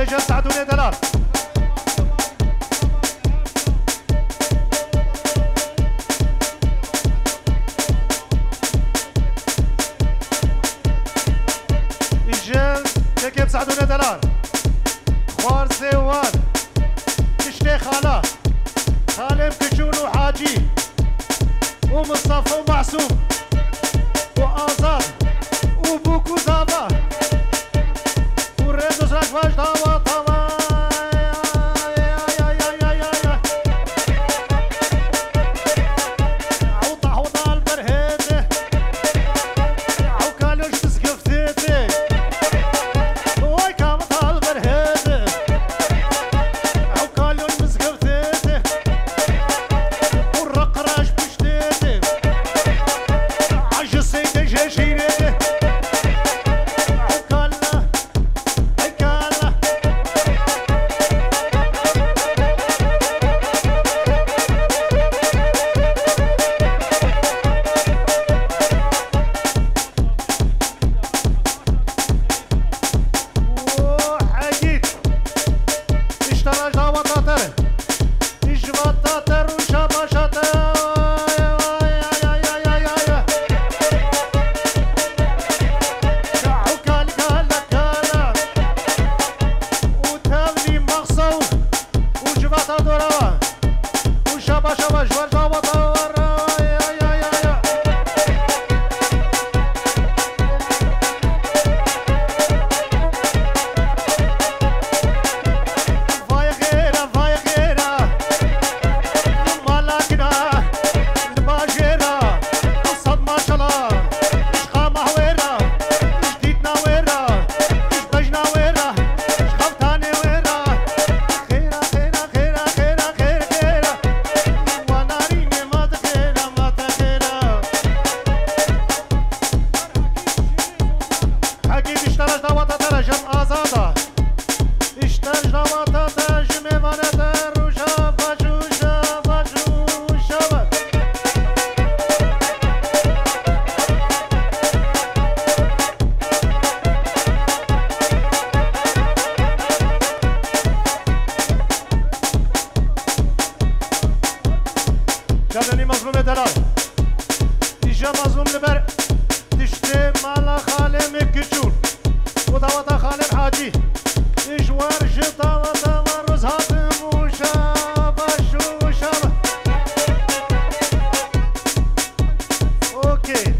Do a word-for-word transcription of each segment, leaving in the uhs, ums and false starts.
إجا سعدوني دلال إجا كيف سعدوني دلال خوار سيوان كشتي خالا خالم كشون وحاجي ومصطفى ومعصوم وآزاد وبوكو زابا وريدو سراج فاش طاوة طاوة عوطا عوطا البرهيد عوكالوش تسقفتيتي وي كامطا البرهيد عوكالوش تسقفتيتي والرقراش بشتيتي عج السيدة جاشيريتي جانني مظلوم دلال إجا مظلوم لبر تشتي مالا خالم كجول ودعوة خالم حاجي إجوار جطا ودعوة روز هاتم وشابا شو شابا أوكي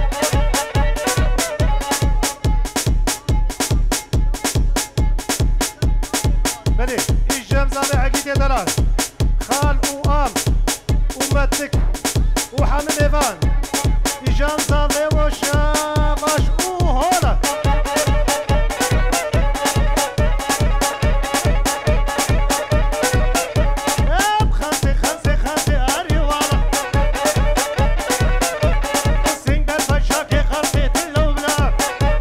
بلي إجا مزالي عقيدة دلال خال وآم ومتك وحامل إيفان إجان زاوي وشاباش وهولا اب خمسة خمسة خمسة أري والا سنجل فشاكي خلقي تلوبلا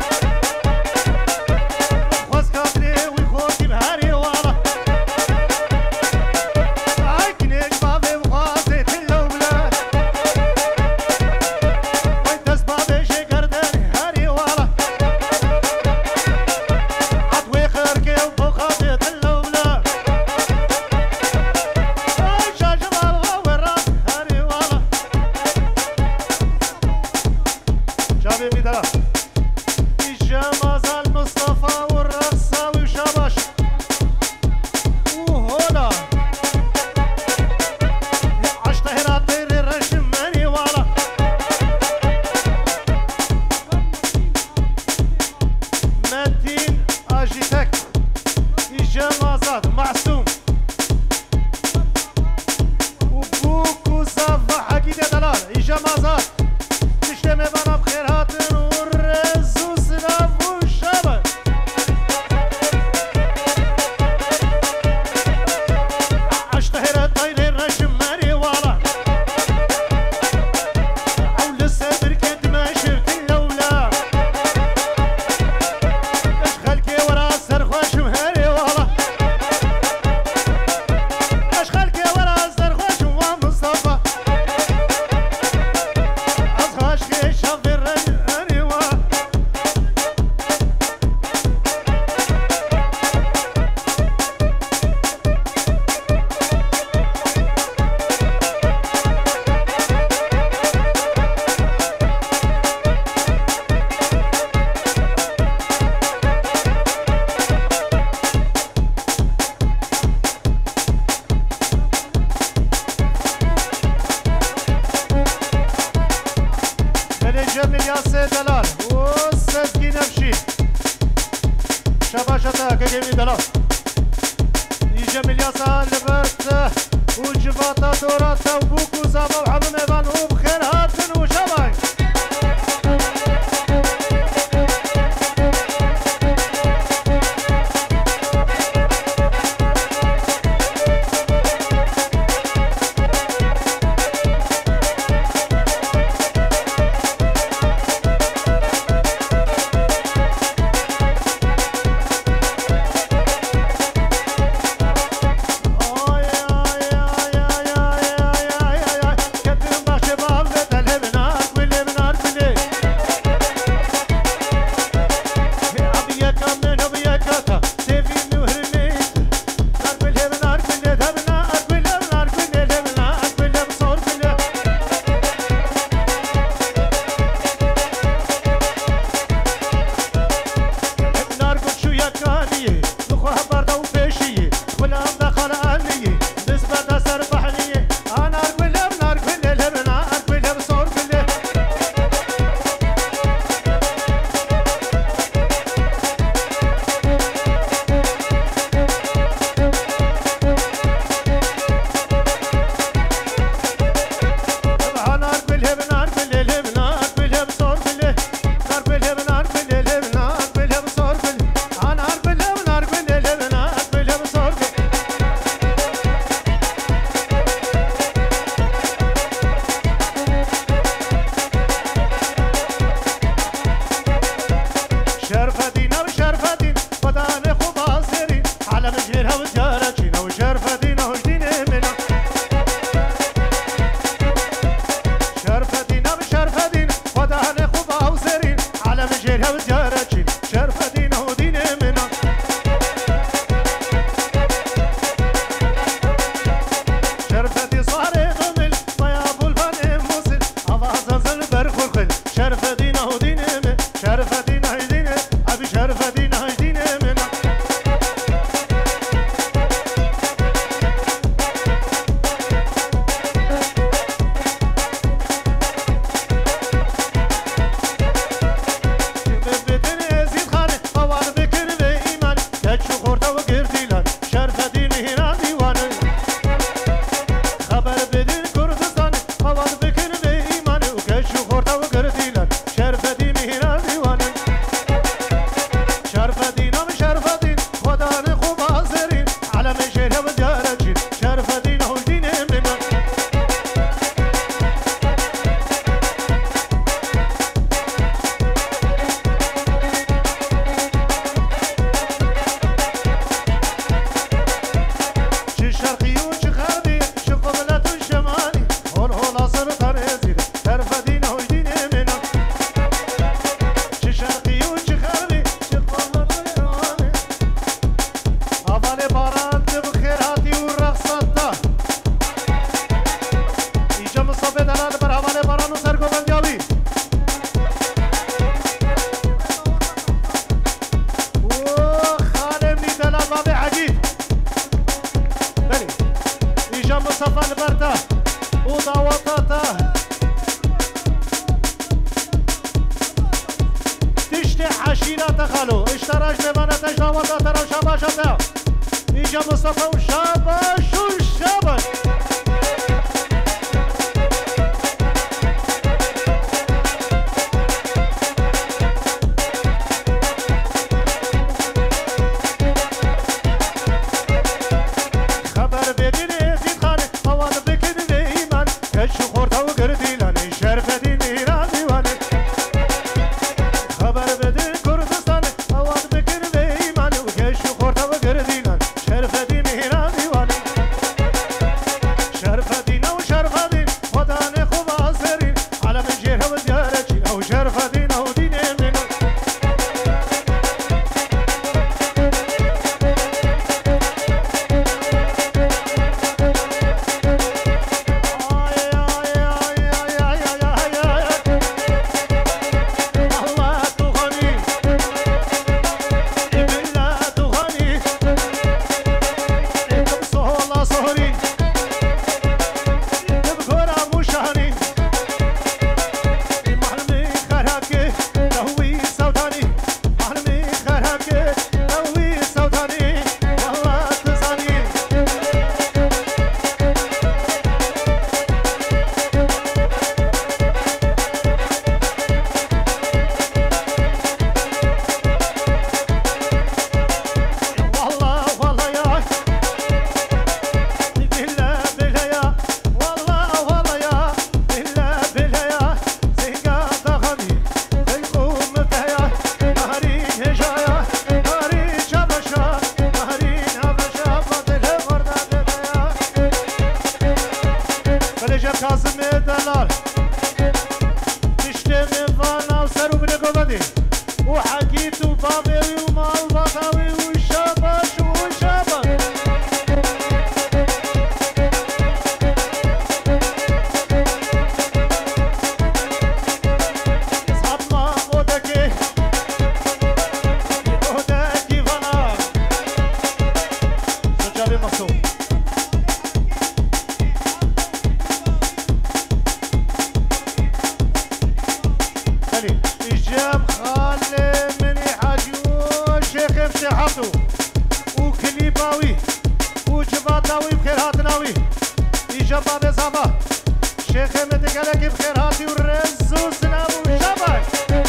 خوز كابري ويخوتي بهاري والا عيكنيك بابي وخوزي تلوبلا ويدس بابي شكرداني هاري والا عطوي خيركي وبخوزي تلوبلا اي شاجب الغويرات هاري والا شابي ميدلا إجا مازال مصطفى والرقصاوي وشاباش وهولا عشت هنا طيري رشم ماني والا متين اجيتك إجا مازال معصوم وبوكو صافا حكيدة دلال إجا مازال تشتمي بنا بخير هاتن والرزو سلاف والشبك اشتهر الطير الرشم ماري والا او لسه بركد ما شفت اللولا اشخالكي ورا السرخوش مهاري والا اشخالكي ورا السرخوش ومصطفى أصغاش كي شاف الرجل باشد که گمی دلا ایجا ملیاسا لبرت و جواتا دورتا و بوکو زما و حبم ایوان و بخیر هاتن و شبای حمدو وكليباوي وجباتاوي بخير هاتناوي إجابة بزابا شيخ مدقلك بخير هاتي ورزو سلام وشبك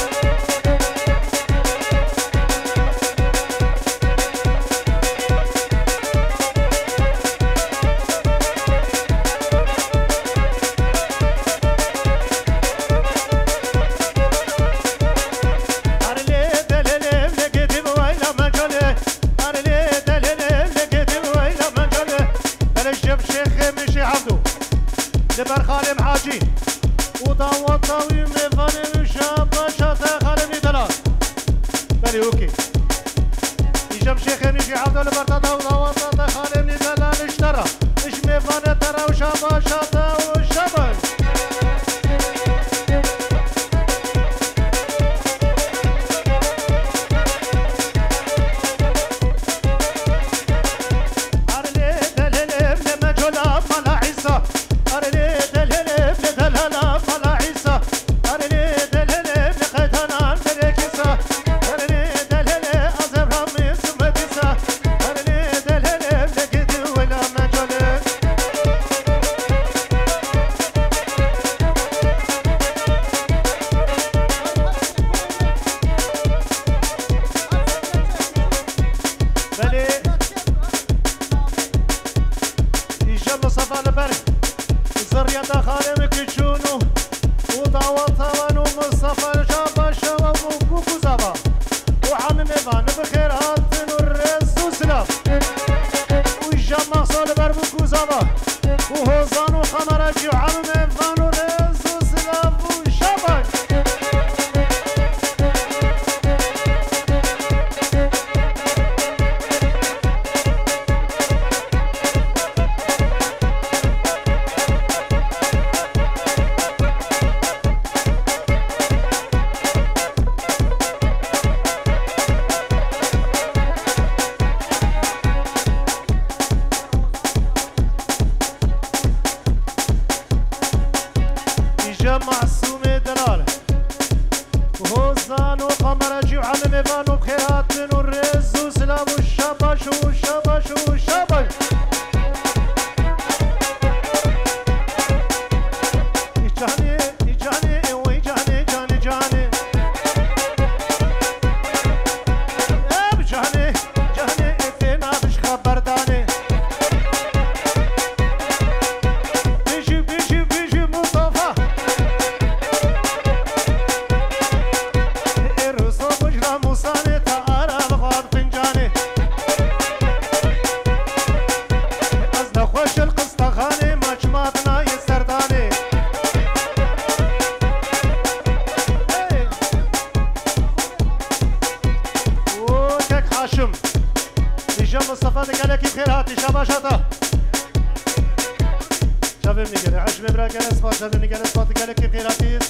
لبر خالم حاجي وداوات طاوي مفاني وشابا شاتا خالم يدلال بلي اوكي يجب شيخ نجي عبدو لبر تاتا وداوات طاتا خالم يدلال اشترى اش مفاني ترى وشابا شاتا وشابا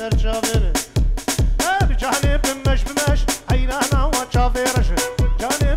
جانب بمش بمش عينانا وشافي رشد جانب